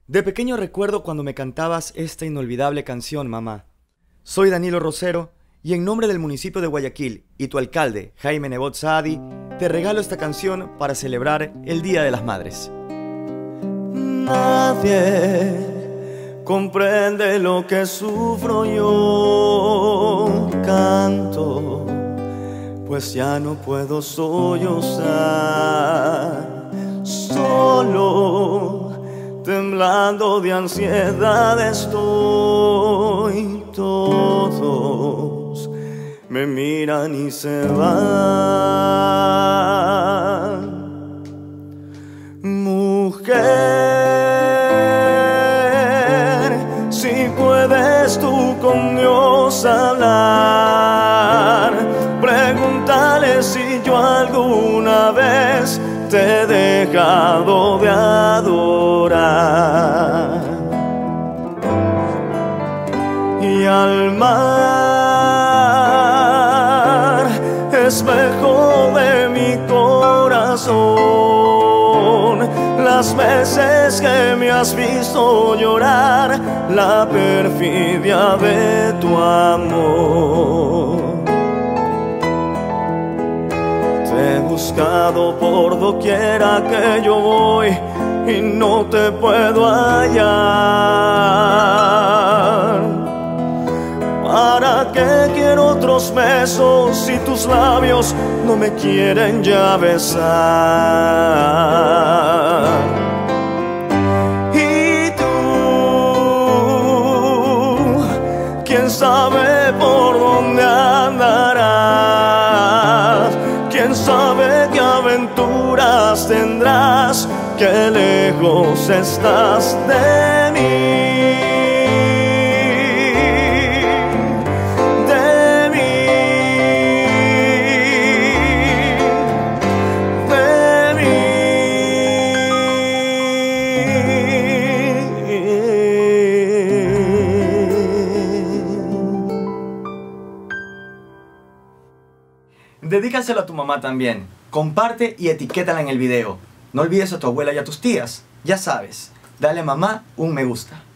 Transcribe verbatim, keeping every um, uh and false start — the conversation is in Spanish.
De pequeño recuerdo cuando me cantabas esta inolvidable canción, mamá. Soy Danilo Rosero y en nombre del municipio de Guayaquil y tu alcalde, Jaime Nebot Saadi, te regalo esta canción para celebrar el Día de las Madres. Nadie comprende lo que sufro yo, canto, pues ya no puedo sollozar, solo temblando de ansiedad estoy. Todos me miran y se van. Mujer, si puedes tú con Dios hablar, pregúntale si yo alguna vez te he dejado de adorar. Y al mar, espejo de mi corazón, las veces que me has visto llorar, la perfidia de tu amor. Te he buscado por doquiera que yo voy y no te puedo hallar. ¿Para qué quiero otros besos si tus labios no me quieren ya besar? Y tú, quién sabe por dónde andarás, quién sabe qué aventuras tendrás, qué lejos estás de mí. Dedícaselo a tu mamá también. Comparte y etiquétala en el video. No olvides a tu abuela y a tus tías. Ya sabes, dale a mamá un me gusta.